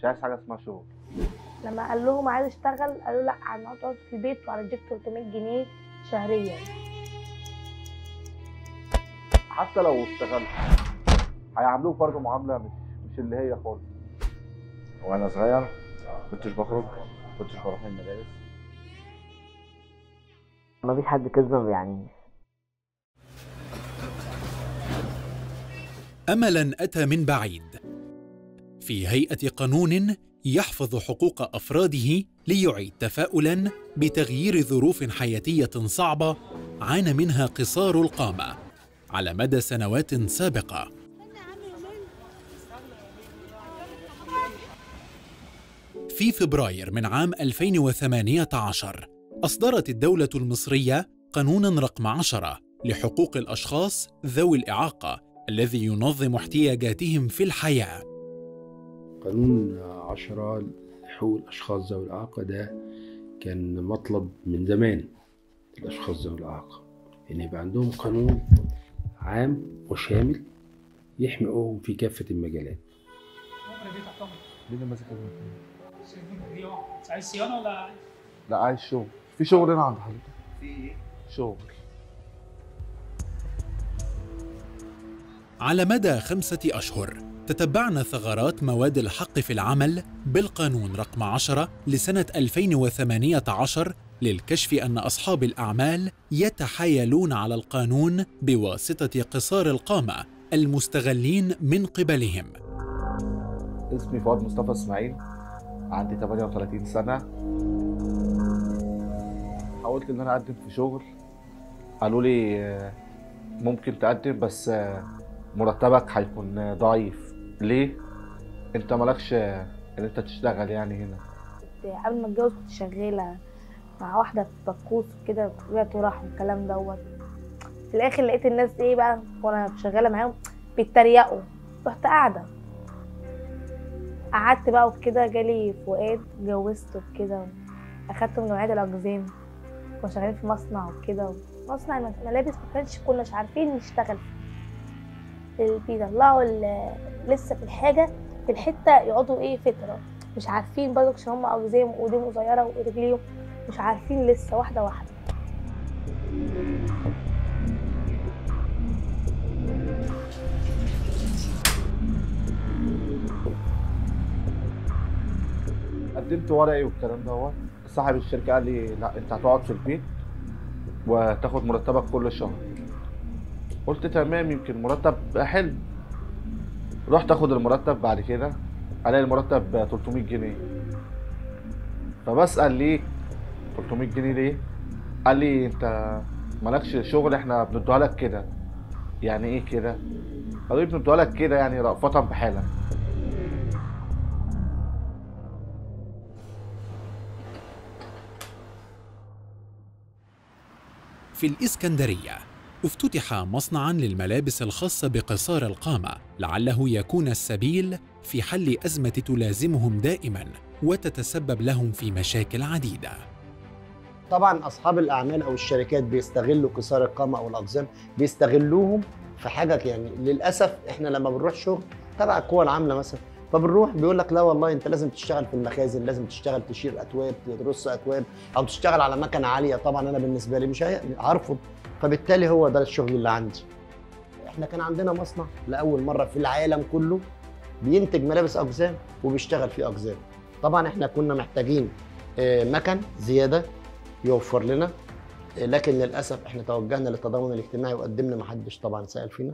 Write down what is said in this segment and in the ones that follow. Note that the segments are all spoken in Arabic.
مش عايز حاجه اسمها شغل. لما قال لهم عايز اشتغل قالوا لا هنقعد في البيت وهنديك 300 جنيه شهريا. حتى لو اشتغلت هيعاملوك برضه معامله مش اللي هي خالص. وانا صغير كنتش بخرج، كنتش بروح المدارس. ما فيش حد كذب يعني. أملاً أتى من بعيد في هيئة قانون يحفظ حقوق أفراده ليعيد تفاؤلاً بتغيير ظروف حياتية صعبة عانى منها قصار القامة على مدى سنوات سابقة. في فبراير من عام 2018 أصدرت الدولة المصرية قانوناً رقم 10 لحقوق الأشخاص ذوي الإعاقة الذي ينظم احتياجاتهم في الحياة. قانون 10 لحقوق الأشخاص ذوي الإعاقة ده كان مطلب من زمان الأشخاص ذوي الإعاقة إن يبقى عندهم قانون عام وشامل يحمي حقوقهم في كافة المجالات. عايز صيانة ولا لا عايز شغل. في شغل هنا عند حضرتك؟ في ايه؟ شغل. على مدى 5 أشهر تتبعنا ثغرات مواد الحق في العمل بالقانون رقم 10 لسنة 2018 للكشف أن أصحاب الأعمال يتحايلون على القانون بواسطة قصار القامة المستغلين من قبلهم. اسمي فؤاد مصطفى اسماعيل، عندي 38 سنة. حاولت ان انا اقدم في شغل، قالوا لي ممكن تقدم بس مرتبك هيكون ضعيف. ليه؟ انت مالكش ان انت تشتغل يعني هنا. قبل ما اتجوز كنت شغالة مع واحدة في بكوس كده بيعت وراح والكلام دوت. في الاخر لقيت الناس ايه بقى وانا شغالة معاهم بيتريقوا، رحت قعدت بقى وكده. جالي فؤاد اتجوزت وكده، اخدت من جمعية الأقزام. كنا شغالين في مصنع وكده، مصنع ملابس كناش عارفين نشتغل فيه. بيطلعوا لسه في الحاجة في الحتة يقعدوا ايه فترة مش عارفين برضه عشان هم أقزام وايديهم قصيرة ورجليهم مش عارفين لسه واحدة واحدة. قدمت ورقي والكلام دوت. صاحب الشركة قال لي لا انت هتقعد في البيت وتاخد مرتبك كل شهر. قلت تمام يمكن مرتب حلو. رحت اخد المرتب، بعد كده الاقي المرتب 300 جنيه. فبسأل ليه 300 جنيه ليه؟ قال لي انت مالكش شغل، احنا بندوها لك كده. يعني ايه كده؟ قالوا لي بندوها لك كده يعني رأفة بحالك. في الإسكندرية افتتح مصنعاً للملابس الخاصة بقصار القامة لعله يكون السبيل في حل أزمة تلازمهم دائماً وتتسبب لهم في مشاكل عديدة. طبعاً أصحاب الأعمال أو الشركات بيستغلوا قصار القامة أو الأقزام، بيستغلوهم في حاجة. يعني للأسف إحنا لما بنروح شغل تبع القوى العاملة مثلا، فبنروح بيقول لك لا والله انت لازم تشتغل في المخازن، لازم تشتغل تشيل اكواب، ترص اكواب، او تشتغل على مكنه عاليه. طبعا انا بالنسبه لي مش هرفض، فبالتالي هو ده الشغل اللي عندي. احنا كان عندنا مصنع لاول مره في العالم كله بينتج ملابس اقزام وبيشتغل فيه اقزام. طبعا احنا كنا محتاجين مكن زياده يوفر لنا، لكن للاسف احنا توجهنا للتضامن الاجتماعي وقدمنا، ما حدش طبعا سأل فينا.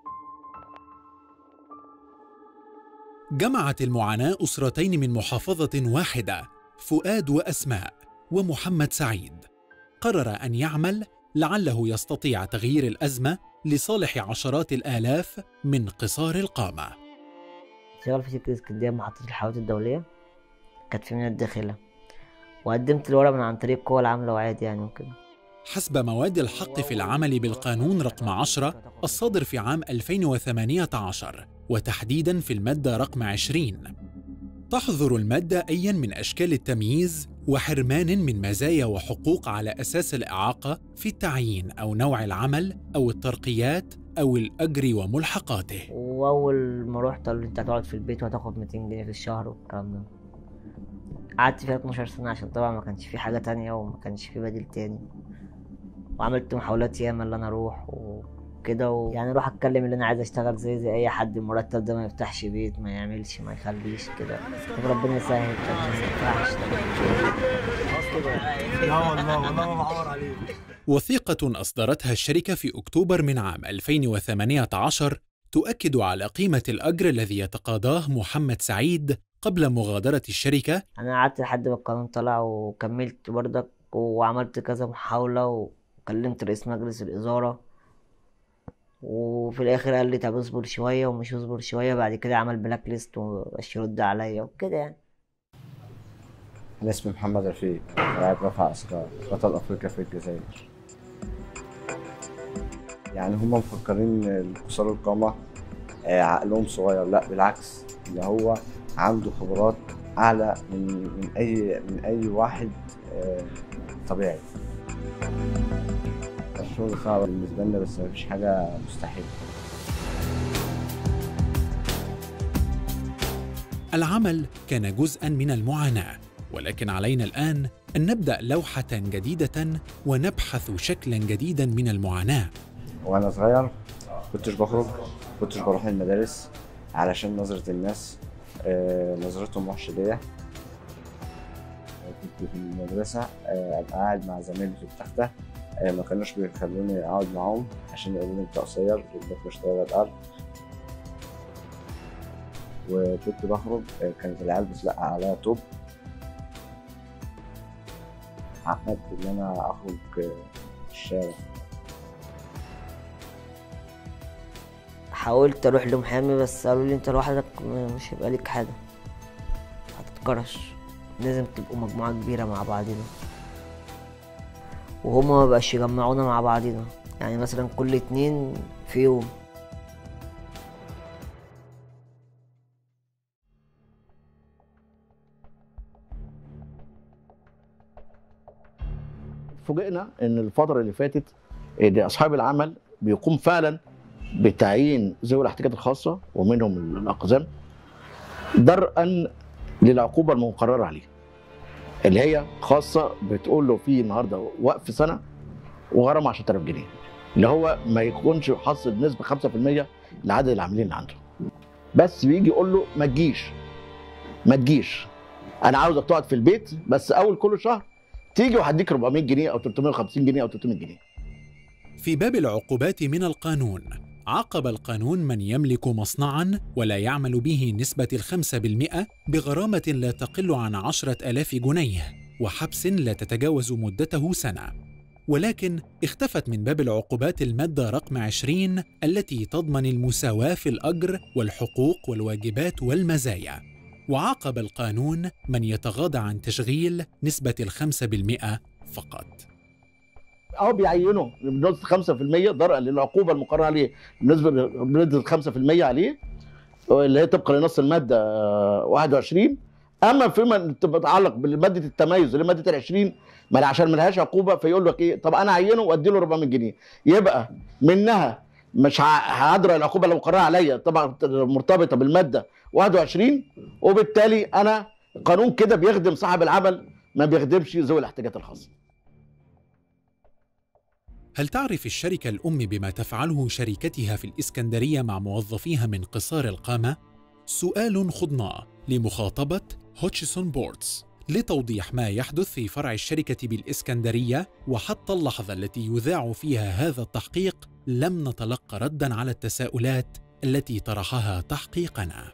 جمعت المعاناة أسرتين من محافظة واحدة، فؤاد وأسماء ومحمد سعيد. قرر أن يعمل لعله يستطيع تغيير الأزمة لصالح عشرات الآلاف من قصار القامة. شغال في شركة اسكندرية محطة الحاويات الدولية، كانت في ميناء الداخلة، وقدمت الورق من عن طريق القوى العاملة وعادي يعني وكده. حسب مواد الحق في العمل بالقانون رقم 10 الصادر في عام 2018 وتحديداً في المادة رقم 20، تحظر المادة أياً من أشكال التمييز وحرمان من مزايا وحقوق على أساس الإعاقة في التعيين أو نوع العمل أو الترقيات أو الأجر وملحقاته. واول ما رحت قالوا لي انت هتقعد في البيت وهتاخد 200 جنيه في الشهر والكلام ده. قعدت فيها 12 سنة عشان طبعا ما كانش في حاجة تانية وما كانش في بديل تاني، وعملت محاولات ياما اللي انا اروح وكده يعني اروح اتكلم اللي انا عايز اشتغل زي اي حد، المرتب ده ما يفتحش بيت، ما يعملش، ما يخليش كده. طب ربنا يسهل، طب ما ينفعش. لا والله ما بعور عليك. وثيقة أصدرتها الشركة في أكتوبر من عام 2018 تؤكد على قيمة الأجر الذي يتقاضاه محمد سعيد قبل مغادرة الشركة. انا قعدت لحد ما القانون طلع وكملت برضك وعملت كذا محاولة وكلمت رئيس مجلس الإدارة، وفي الآخر قال لي طب اصبر شوية ومش اصبر شوية. بعد كده عمل بلاك ليست ومبقاش يرد عليا وكده يعني. أنا اسمي محمد رفيق، لاعب رفع عسكر، بطل أفريقيا في الجزائر. يعني هم مفكرين قصار القامة عقلهم صغير، لا بالعكس، اللي هو عنده خبرات أعلى من أي واحد طبيعي. الشغل صعب بالنسبة لنا بس مفيش حاجة مستحيلة. العمل كان جزءاً من المعاناة، ولكن علينا الآن أن نبدأ لوحة جديدة ونبحث شكلاً جديداً من المعاناة. وأنا صغير كنتش بخرج، كنتش بروح المدارس علشان نظرة الناس، نظرتهم وحشة ليا. كنت في المدرسة أبقى قاعد مع زمايلي في التختة، ما كانوش بيخلوني أقعد معاهم عشان يقولوا لي أنت قصير، رجلك مش طايلة الأرض. وكنت بخرج كانت العيال بتلقى عليا طوب. عقدت إن أنا أخرج الشارع. حاولت اروح لمحامي بس قالوا لي انت لوحدك مش هيبقى ليك حاجه، هتتكرش، لازم تبقوا مجموعه كبيره مع بعضنا. وهما ما بقاش يجمعونا مع بعضنا، يعني مثلا كل 2 في يوم. فوجئنا ان الفتره اللي فاتت ان اصحاب العمل بيقوم فعلا بتعيين ذوي الاحتياجات الخاصه ومنهم الاقزام درءا للعقوبه المقرره عليه، اللي هي خاصه بتقول له في النهارده وقف سنه وغرامه 10000 جنيه، اللي هو ما يكونش حاصل بنسبه 5% لعدد العاملين اللي عنده. بس بيجي يقول له ما تجيش، انا عاوزك تقعد في البيت بس اول كل شهر تيجي وهديك 400 جنيه او 350 جنيه او 300 جنيه. في باب العقوبات من القانون، عاقب القانون من يملك مصنعاً ولا يعمل به نسبة 5% بغرامة لا تقل عن 10,000 جنيه وحبس لا تتجاوز مدته سنة. ولكن اختفت من باب العقوبات المادة رقم 20 التي تضمن المساواة في الأجر والحقوق والواجبات والمزايا. وعاقب القانون من يتغاضى عن تشغيل نسبة 5% فقط. بيعينوا بنسبه 5% درءا للعقوبه المقرره عليه بنسبه 5% عليه، اللي هي طبقا لنص الماده 21. اما فيما تتعلق بماده التميز اللي ماده ال 20 ما عشان ما لهاش عقوبه، فيقول لك ايه، طب انا اعينه وادي له 400 جنيه، يبقى منها مش هدرى العقوبه اللي مقرره عليا طبعا مرتبطه بالماده 21، وبالتالي انا قانون كده بيخدم صاحب العمل ما بيخدمش ذوي الاحتياجات الخاصه. هل تعرف الشركة الأم بما تفعله شركتها في الإسكندرية مع موظفيها من قصار القامة؟ سؤال خضناه لمخاطبة هوتشسون بوردز لتوضيح ما يحدث في فرع الشركة بالإسكندرية. وحتى اللحظة التي يذاع فيها هذا التحقيق لم نتلقى رداً على التساؤلات التي طرحها تحقيقنا.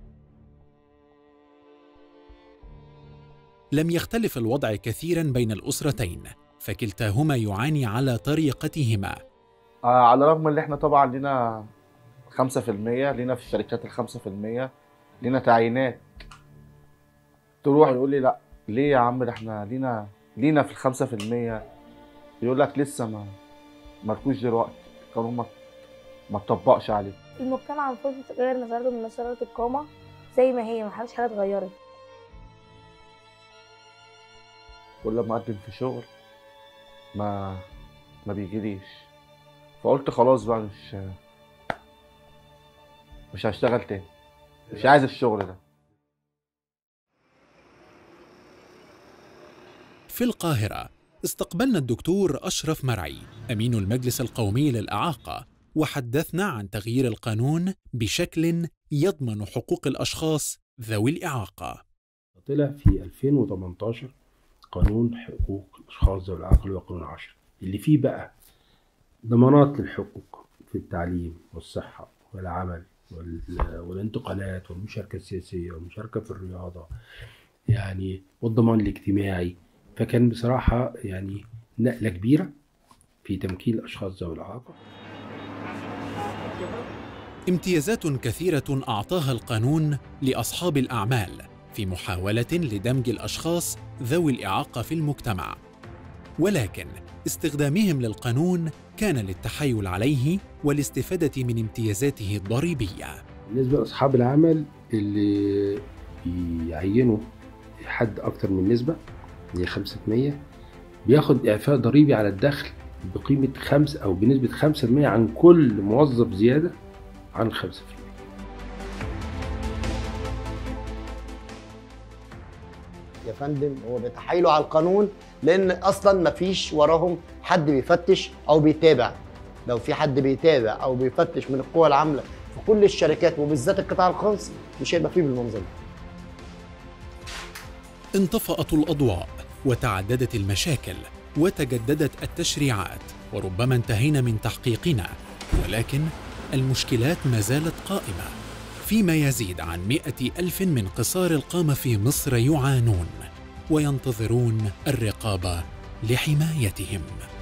لم يختلف الوضع كثيراً بين الأسرتين، فكلتاهما يعاني على طريقتهما. على الرغم ان احنا طبعا لينا 5%، لينا في الشركات 5%، لينا تعيينات. تروح يقول لي لا ليه يا عم، ده احنا لينا في 5%. يقول لك لسه مالكوش دلوقتي، القانون ما اتطبقش عليه. المجتمع المفروض يتغير نظرته من نظرة القامة زي ما هي، ما حدش حاجة اتغيرت. كل ما اقدم في شغل ما بيجيليش، فقلت خلاص بقى مش هشتغل تاني، مش عايز الشغل ده. في القاهرة استقبلنا الدكتور أشرف مرعي أمين المجلس القومي للإعاقة، وحدثنا عن تغيير القانون بشكل يضمن حقوق الأشخاص ذوي الإعاقة. طلع في 2018 قانون حقوق الأشخاص ذوي الإعاقة اللي هو قانون 10 اللي فيه بقى ضمانات للحقوق في التعليم والصحة والعمل والانتقالات والمشاركة السياسية والمشاركة في الرياضة يعني والضمان الاجتماعي. فكان بصراحة يعني نقلة كبيرة في تمكين الأشخاص ذوي الإعاقة. امتيازات كثيرة أعطاها القانون لأصحاب الأعمال في محاولة لدمج الأشخاص ذوي الإعاقة في المجتمع، ولكن استخدامهم للقانون كان للتحايل عليه والاستفادة من امتيازاته الضريبية. بالنسبة لأصحاب العمل اللي بيعينوا حد أكتر من نسبة اللي 5%، بياخد إعفاء ضريبي على الدخل بقيمة 5 أو بنسبة 5% عن كل موظف زيادة عن 5%. يا فندم هو بيتحايلوا على القانون لان اصلا مفيش وراهم حد بيفتش او بيتابع. لو في حد بيتابع او بيفتش من القوى العامله في كل الشركات وبالذات القطاع الخاص مش هيبقى فيه بالمنظر ده. انطفأت الأضواء وتعددت المشاكل وتجددت التشريعات، وربما انتهينا من تحقيقنا، ولكن المشكلات ما زالت قائمة. فيما يزيد عن 100,000 من قصار القامة في مصر يعانون وينتظرون الرقابة لحمايتهم.